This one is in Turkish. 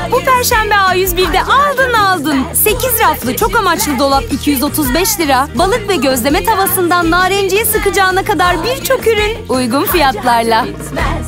Bu Perşembe A101'de aldın. 8 raflı çok amaçlı dolap 235 lira. Balık ve gözleme tavasından narenciye sıkacağına kadar birçok ürün uygun fiyatlarla.